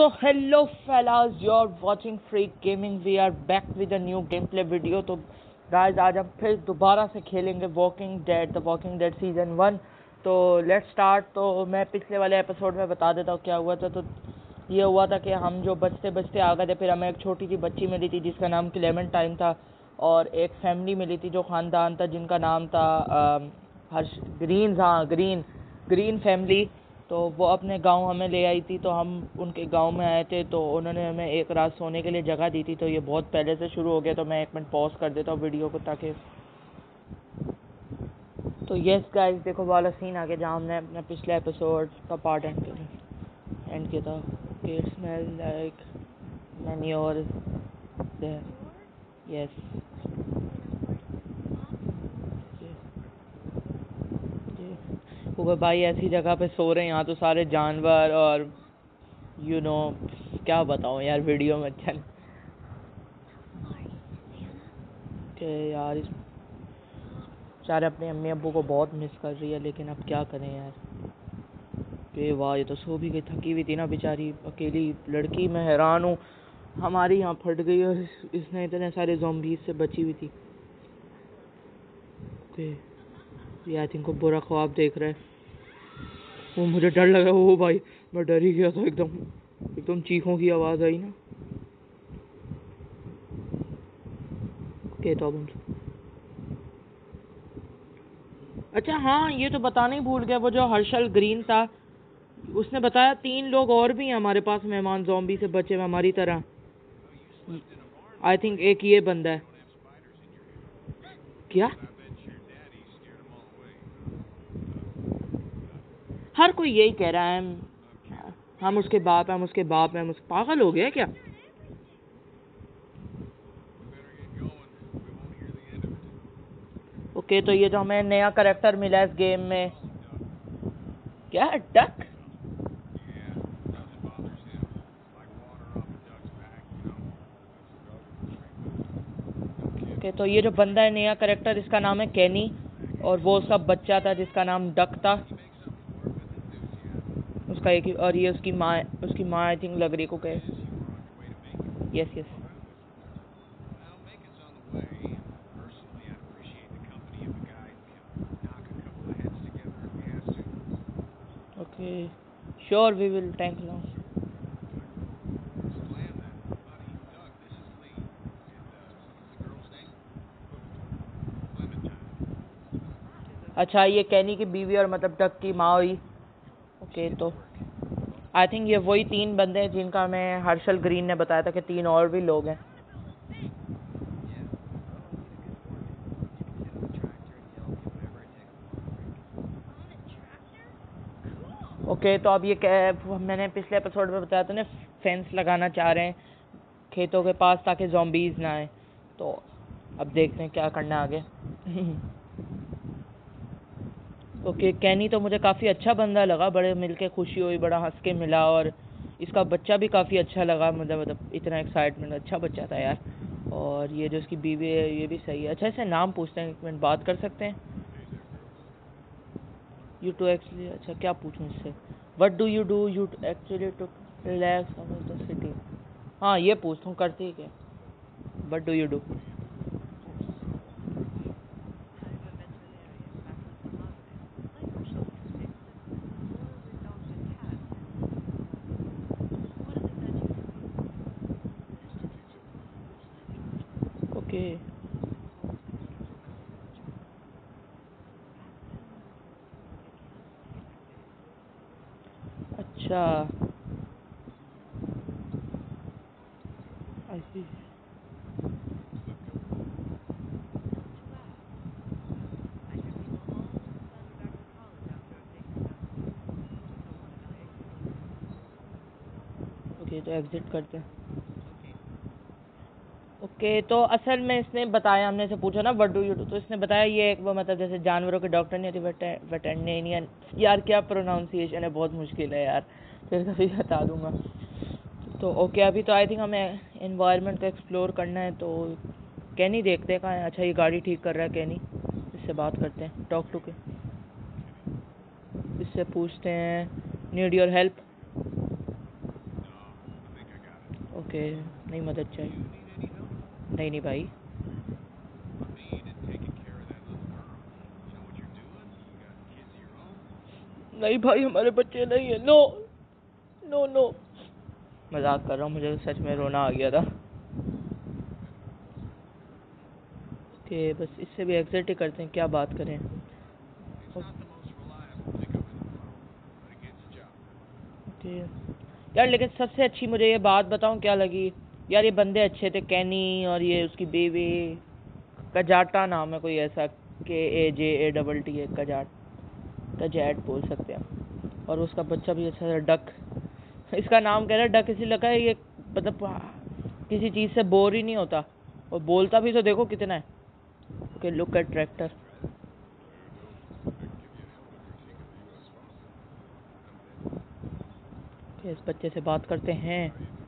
So hello fellas, you're watching Freak Gaming. We are back with a new gameplay video. तो guys आज हम फिर दोबारा से खेलेंगे The Walking Dead सीजन 1. तो लेट्स स्टार्ट. तो मैं पिछले वाले एपिसोड में बता देता हूँ क्या हुआ था. तो ये हुआ था कि हम जो बचते बचते आ गए थे, फिर हमें एक छोटी सी बच्ची मिली थी जिसका नाम क्लेमेंटाइन था, और एक फैमिली मिली थी जो ख़ानदान था जिनका नाम था हर्ष ग्रीन. हाँ, ग्रीन फैमिली. तो वो अपने गांव हमें ले आई थी. तो हम उनके गांव में आए थे, तो उन्होंने हमें एक रात सोने के लिए जगह दी थी. तो ये बहुत पहले से शुरू हो गया, तो मैं एक मिनट पॉज कर देता हूँ वीडियो को ताकि. तो यस गाइस, देखो वाला सीन आ गया जहाँ हमने अपने पिछले एपिसोड का पार्ट एंड किया था. It smell like manure there. Yes. वो भाई ऐसी जगह पे सो रहे हैं, यहाँ तो सारे जानवर और क्या बताऊँ यार, वीडियो में अच्छा के यार. इस बेचारे अपने अम्मी अब्बू को बहुत मिस कर रही है, लेकिन अब क्या करें यार. के वाह, ये तो सो भी गई, थकी हुई थी ना बेचारी, अकेली लड़की. मैं हैरान हूँ, हमारी यहाँ फट गई और इसने इतने सारे ज़ॉम्बीज़ से बची हुई थी. ओके, ये आई थिंक को बुरा ख्वाब देख रहा है. वो मुझे डर लगा. वो भाई मैं डर ही गया था एकदम चीखों की आवाज़ आई ना. ओके, तो अब अच्छा हाँ, ये तो बताना ही भूल गया. वो जो हर्षल ग्रीन था, उसने बताया 3 लोग और भी हैं हमारे पास, मेहमान ज़ॉम्बी से बचे हुए हमारी तरह. आई थिंक एक ये बंदा है. क्या? हर कोई यही कह रहा है. हम उसके बाप हैं, हम उसके बाप हैं. हम उसके पागल हो गया क्या? ओके, तो ये जो हमें नया कैरेक्टर मिला है इस गेम में, क्या है? डक. ओके, तो ये जो बंदा है नया कैरेक्टर, इसका नाम है केनी, और वो उसका बच्चा था जिसका नाम डक था. उसका एक ही, और ये उसकी माँ आई थिंक लग रही को कहे. Yes yes. Okay, sure we will tank now. अच्छा, ये कैनी की बीवी और मतलब डक की माँ हुई. ओके, तो आई थिंक ये वही 3 बंदे हैं जिनका हमें हर्षल ग्रीन ने बताया था कि 3 और भी लोग हैं. ओके, तो अब ये मैंने पिछले एपिसोड में बताया था ना, फेंस लगाना चाह रहे हैं खेतों के पास ताकि ज़ॉम्बीज़ ना आए. तो अब देखते हैं क्या करना है आगे. ओके, कैनी तो मुझे काफ़ी अच्छा बंदा लगा, बड़े मिलके खुशी हुई, बड़ा हंस के मिला, और इसका बच्चा भी काफ़ी अच्छा लगा मुझे. मतलब इतना एक्साइटमेंट, अच्छा बच्चा था यार. और ये जो इसकी बीवी है ये भी सही है. अच्छा, इसे नाम पूछते हैं, एक मिनट बात कर सकते हैं. यू टू एक्चुअली, अच्छा क्या पूछूं इससे. What do you actually to relax of the city. हाँ, ये पूछता हूँ, करती है क्या. What do you do. Okay, अच्छा, आई सी. ओके, तो एग्जिट करते हैं. ओके, तो असल में इसने बताया, हमने इसे पूछा ना व्हाट डू यू डू, तो इसने बताया ये एक वो मतलब जैसे जानवरों के डॉक्टर नहीं होती, वेटरनेरियन. यार क्या प्रोनाउंसिएशन है, बहुत मुश्किल है यार, फिर कभी बता दूंगा. तो ओके, अभी तो आई थिंक हमें एनवायरनमेंट को एक्सप्लोर करना है. तो कैनी देखते हैं कहाँ है. अच्छा, ये गाड़ी ठीक कर रहा है कैनी. इससे बात करते हैं, टॉक टू के. इससे पूछते हैं नीड योर हेल्प. ओके, नहीं मदद चाहिए। नहीं नहीं भाई, नहीं भाई हमारे बच्चे नहीं है। नो नो नो, मजाक कर रहा हूँ, मुझे तो सच में रोना आ गया था। ओके, बस इससे भी एग्जिट ही करते हैं, क्या बात करें। ओके यार, लेकिन सबसे अच्छी मुझे ये बात बताऊं क्या लगी यार, ये बंदे अच्छे थे, कैनी और ये उसकी बेबी, कजाटा नाम है कोई ऐसा, KAJATT है, कजाट, कजैट बोल सकते हैं। और उसका बच्चा भी अच्छा था, डक। इसका नाम कह रहा है डक इसलिए लगा है, ये मतलब किसी चीज़ से बोर ही नहीं होता, और बोलता भी तो देखो कितना है। Okay, look at tractor. Okay, इस बच्चे से बात करते हैं।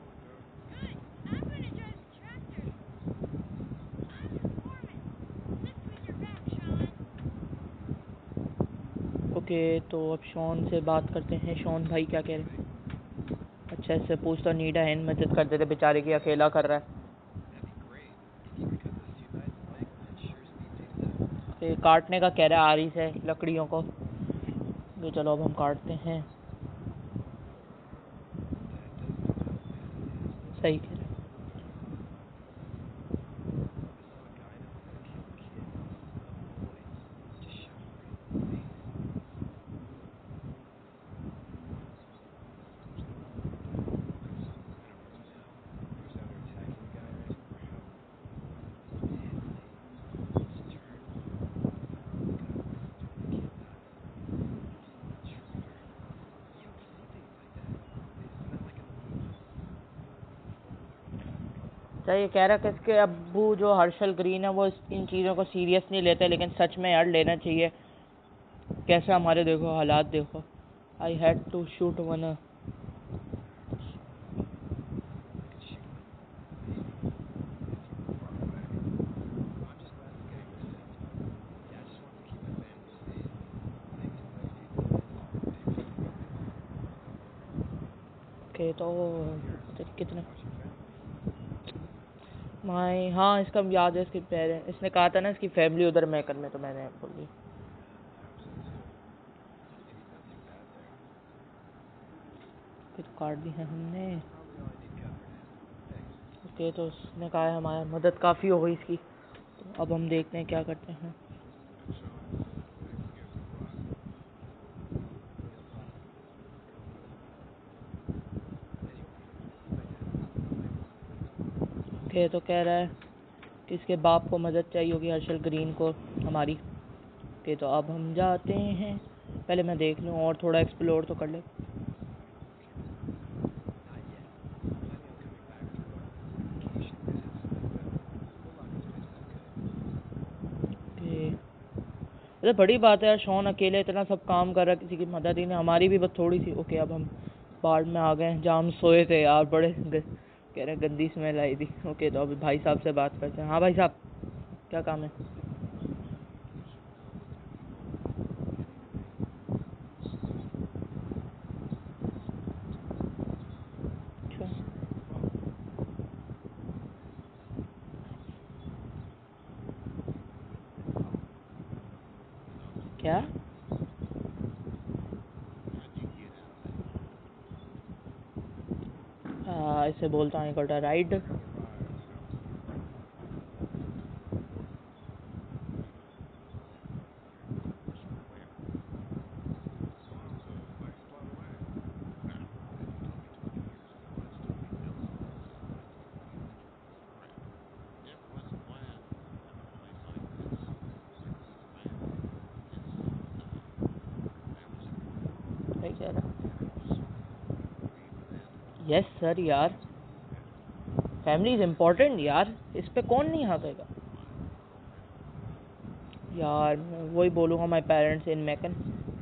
ओके, तो अब शॉन से बात करते हैं। शॉन भाई क्या कह रहे हैं? अच्छा, इससे पूछता नीड है, मदद कर देते, बेचारे की अकेला कर रहा है। तो काटने का कह रहा है आरी से लकड़ियों को, तो चलो अब हम काटते हैं। सही कह रहे हैं। अच्छा, ये कह रहा है कि इसके अब्बू जो हर्षल ग्रीन है वो इन चीज़ों को सीरियस नहीं लेते, लेकिन सच में यार लेना चाहिए। कैसे हमारे देखो हालात देखो। I had to shoot one. Okay, तो कितने माई, हाँ इसका याद है, इसके पेरेंट्स, इसने कहा था ना इसकी फैमिली उधर मैकन में, तो मैंने बोली। फिर काट दी है हमने। ओके, तो उसने कहा है हमारी मदद काफ़ी हो गई इसकी, तो अब हम देखते हैं क्या करते हैं। ओके, तो कह रहा है कि इसके बाप को मदद चाहिए होगी, हर्षल ग्रीन को, हमारी। ओके, तो अब हम जाते हैं। पहले मैं देख लूँ और थोड़ा एक्सप्लोर तो कर ले। ओके, अरे बड़ी बात है यार, शॉन अकेले इतना सब काम कर रहा है, किसी की मदद ही नहीं, हमारी भी बस थोड़ी सी। ओके, अब हम बाढ़ में आ गए हैं जहाँ हम सोए थे यार, कह रहे हैं गंदी स्मेल आई थी। ओके, तो अभी भाई साहब से बात करते हैं। हाँ भाई साहब, क्या काम है? अच्छा, क्या? इसे बोलता हूँ इकट्ठा राइड। क्या कह रहा? यस सर यार, फैमिली इज इम्पोर्टेंट यार, इस पे कौन नहीं हकेगा यार। मैं वही बोलूँगा, माई पेरेंट्स इन मैकन।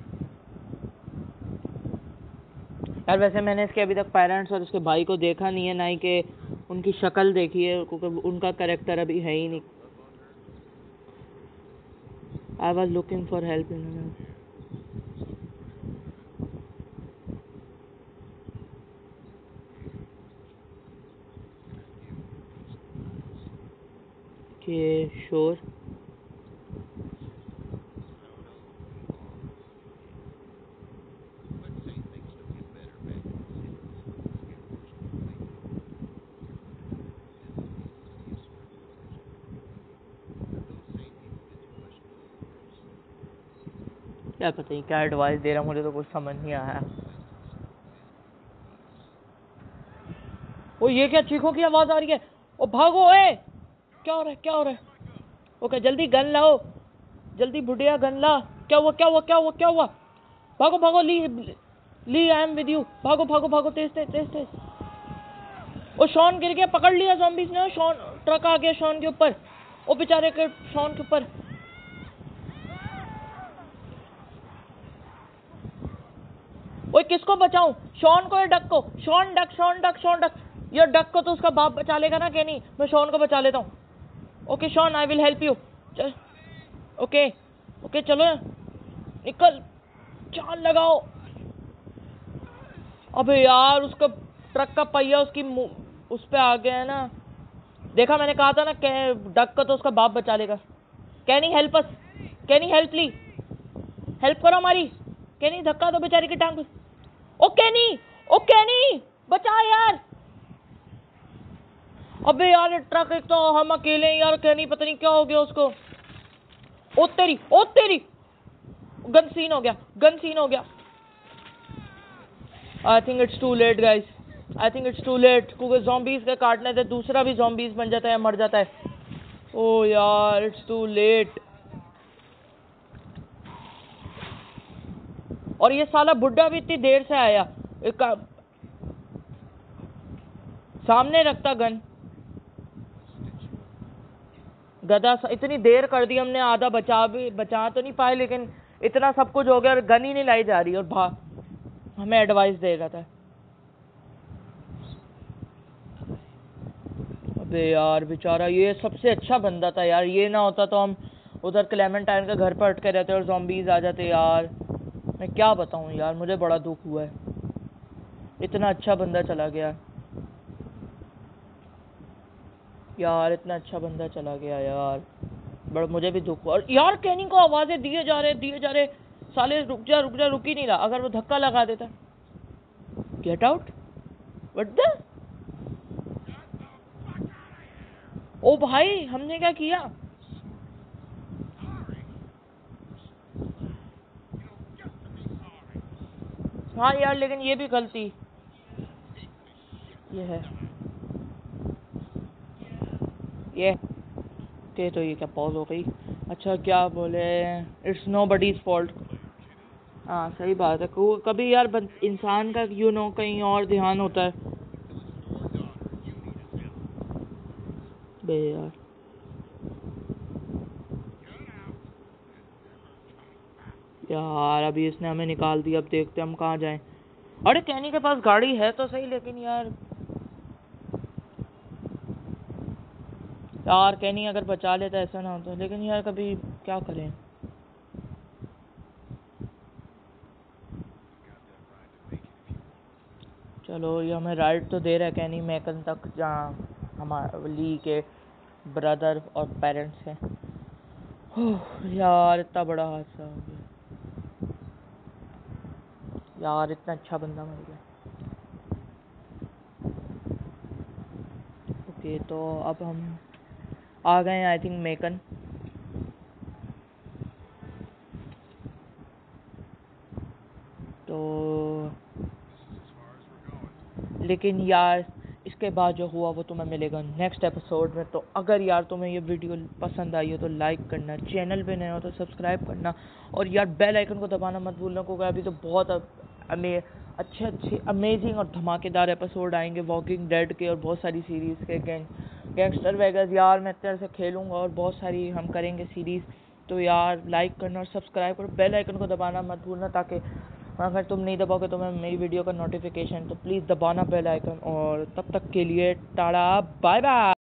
यार वैसे मैंने इसके अभी तक पेरेंट्स और उसके भाई को देखा नहीं है, ना ही कि उनकी शक्ल देखी है, क्योंकि उनका करेक्टर अभी है ही नहीं। I was looking for help in. के श्योर। क्या पता नहीं क्या एडवाइस दे रहा, मुझे तो कुछ समझ नहीं आया। ओ ये क्या चीखों की आवाज आ रही है? ओ भागो, ए क्या हो रहा है, क्या हो रहा है? ओके जल्दी गन लाओ, जल्दी बुढ़िया गन ला। क्या हुआ, क्या हुआ, क्या हुआ, क्या हुआ? भागो भागो, Lee Lee I am with you. भागो भागो भागो, तेज तेज तेज तेज। ओ शॉन गिर गया, पकड़ लिया ज़ॉम्बीज़ ने। शॉन, ट्रक आ गया शॉन के ऊपर। ओ बेचारे के शॉन के ऊपर। ओए किसको बचाऊं, शॉन को या डक को? Shaun duck, Shaun duck, Shaun duck. यार डक को तो उसका बाप बचा लेगा ना, क्या नहीं? मैं शॉन को बचा लेता हूँ। Okay Shaun, I will help you. चल ओके ओके, चलो निकल, चाल लगाओ। अबे यार उसका ट्रक का पहिया उसकी उस पे आ गया है ना। देखा, मैंने कहा था ना, डक को तो उसका बाप बचा लेगा। Can he help us? Can he help Lee? Help करो हमारी। कैन ही धक्का दो बेचारी की टांग। ओ कैनी, ओ कैनी बचा यार। अबे यार ट्रक, एक तो हम अकेले हैं यार। कैनी पता नहीं क्या हो गया उसको। ओ तेरी, ओ तेरी, गन सीन हो गया, गन सीन हो गया। I think it's too late guys, I think it's too late, क्योंकि ज़ॉम्बीज़ के काटने से दूसरा भी ज़ॉम्बीज़ बन जाता है, मर जाता है। ओ यार इट्स टू लेट। और ये साला बुड्ढा भी इतनी देर से आया। सामने रखता गन, गधा इतनी देर कर दी हमने, आधा बचा तो नहीं पाए, लेकिन इतना सब कुछ हो गया और गन ही नहीं लाई जा रही। और हमें एडवाइस दे रहा था। अबे यार बेचारा, ये सबसे अच्छा बंदा था यार। ये ना होता तो हम उधर क्लेमेंटाइन के घर पर अटके रहते और ज़ॉम्बीज़ आ जाते यार। मैं क्या बताऊं यार, मुझे बड़ा दुख हुआ है, इतना अच्छा बंदा चला गया यार, इतना अच्छा बंदा चला गया यार। बड़ा मुझे भी दुख हुआ। और यार कैनिंग को आवाजें दिए जा रहे साले। रुक जा रुक जा, रुक ही नहीं रहा। अगर वो धक्का लगा देता। गेट आउट, व्हाट द, ओ भाई हमने क्या किया? हाँ यार, लेकिन ये भी गलती ये है ये के, तो ये क्या पॉज हो गई? अच्छा क्या बोले, इट्स नो बडीज फॉल्ट। हाँ सही बात है, कभी यार इंसान का कहीं और ध्यान होता है। बे यार, यार अभी इसने हमें निकाल दिया, अब देखते हम कहाँ जाएं। अरे कैनी के पास गाड़ी है तो सही, लेकिन यार कैनी अगर बचा लेता ऐसा ना होता, लेकिन यार कभी क्या करें। चलो ये हमें राइड तो दे रहा है कैनी मैकन तक, जहाँ हमारे ली के ब्रदर और पेरेंट्स हैं। यार इतना बड़ा हादसा हो गया यार, इतना अच्छा बंदा मर गया। ओके तो अब हम आ गए हैं आई थिंक मैकन। तो लेकिन यार इसके बाद जो हुआ वो तुम्हें मिलेगा नेक्स्ट एपिसोड में। तो अगर यार तुम्हें ये वीडियो पसंद आई हो तो लाइक करना, चैनल पे नए हो तो सब्सक्राइब करना, और यार बेल आइकन को दबाना मत भूलना, क्योंकि अभी तो बहुत अच्छे अमेजिंग और धमाकेदार एपिसोड आएंगे वॉकिंग डेड के और बहुत सारी सीरीज़ के। गैंगस्टर वेगास यार मैं इस तरह से खेलूँगा और बहुत सारी हम करेंगे सीरीज़। तो यार लाइक करना और सब्सक्राइब करो, बेल आइकन को दबाना मत भूलना, ताकि अगर तुम नहीं दबाओगे तो मैं मेरी वीडियो का नोटिफिकेशन, तो प्लीज़ दबाना बेल आइकन। और तब तक के लिए टाटा बाय बाय।